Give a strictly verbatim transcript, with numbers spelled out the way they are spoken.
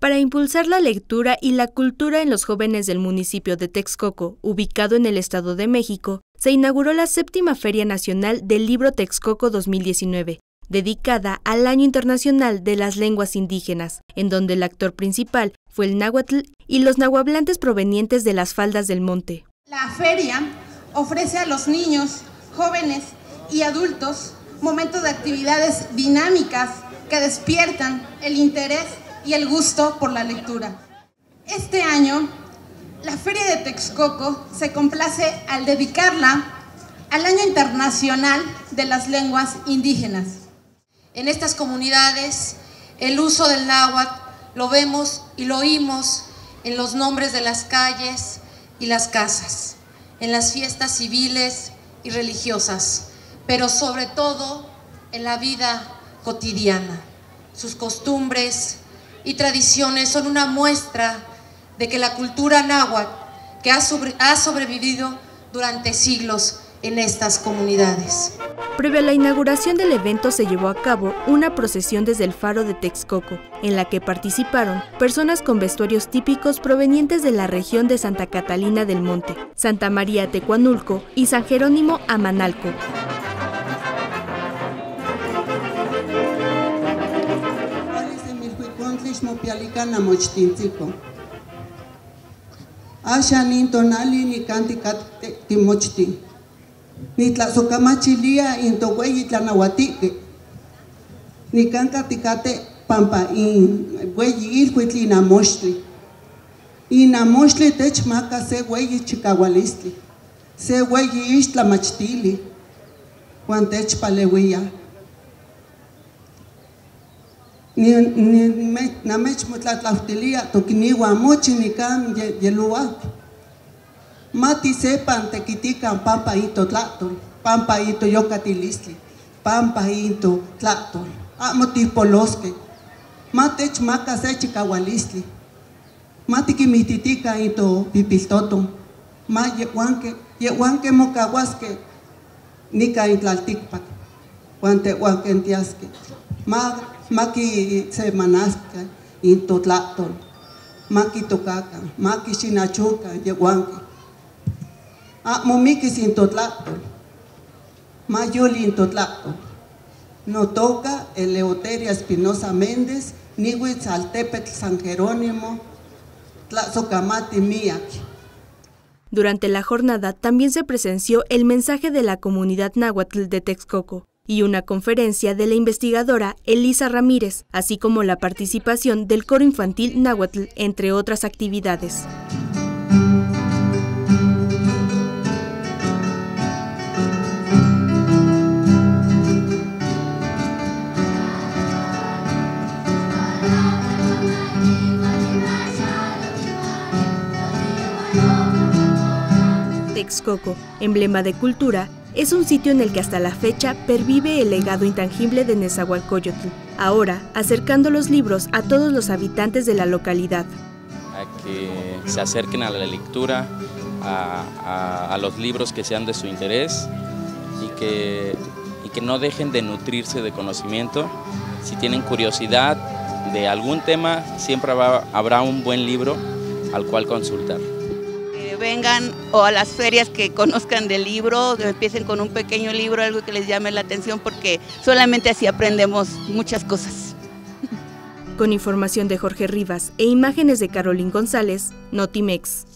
Para impulsar la lectura y la cultura en los jóvenes del municipio de Texcoco, ubicado en el Estado de México, se inauguró la séptima Feria Nacional del Libro Texcoco dos mil diecinueve, dedicada al Año Internacional de las Lenguas Indígenas, en donde el actor principal fue el náhuatl y los nahuablantes provenientes de las faldas del monte. La feria ofrece a los niños, jóvenes y adultos momentos de actividades dinámicas que despiertan el interés y el gusto por la lectura. Este año, la Feria de Texcoco se complace al dedicarla al Año Internacional de las Lenguas Indígenas. En estas comunidades, el uso del náhuatl lo vemos y lo oímos en los nombres de las calles y las casas, en las fiestas civiles y religiosas, pero sobre todo en la vida cotidiana. Sus costumbres y tradiciones son una muestra de que la cultura náhuatl que ha, sobre, ha sobrevivido durante siglos en estas comunidades. Previo a la inauguración del evento se llevó a cabo una procesión desde el Faro de Texcoco, en la que participaron personas con vestuarios típicos provenientes de la región de Santa Catalina del Monte, Santa María Tecuanulco y San Jerónimo Amanalco. Ni tlasocamachilia into güey tlanahuatique, ni cancaticate pampa in güey ilhuitli namochtli, y namochtli techmaca se güey chicahualistli, se güey istlamachtili, cuan techpalewilla. Ni ni namech mutlatlautilia tokiniwa mochi ni cam yeluak. Mati sepan tequitican pampa ito tlatol, pampa ito yocatilistli, pampa ito tlatol, amoti polosque, matech maca se chicahualistli, mati quimititica ito pipiltoton, ma yehuanque, yehuanque mocahuasque, nica intlalticpac, guante huanquentiasque, ma maki se manasca ito tlatol, maki tocaca, maki chinachuca, yehuanque. Ah, momiki sin totlato, mayoli in totlato. No toca Eleuteria Espinosa Méndez, Nihuitzaltepetl San Jerónimo, Tlazocamati Miyaki. Durante la jornada también se presenció el mensaje de la comunidad náhuatl de Texcoco y una conferencia de la investigadora Elisa Ramírez, así como la participación del coro infantil náhuatl, entre otras actividades. Texcoco, emblema de cultura, es un sitio en el que hasta la fecha pervive el legado intangible de Nezahualcóyotl, ahora acercando los libros a todos los habitantes de la localidad. A que se acerquen a la lectura, a, a, a los libros que sean de su interés y que, y que no dejen de nutrirse de conocimiento. Si tienen curiosidad de algún tema, siempre va, habrá un buen libro al cual consultar. Vengan o a las ferias que conozcan del libro, que empiecen con un pequeño libro, algo que les llame la atención, porque solamente así aprendemos muchas cosas. Con información de Jorge Rivas e imágenes de Carolín González, Notimex.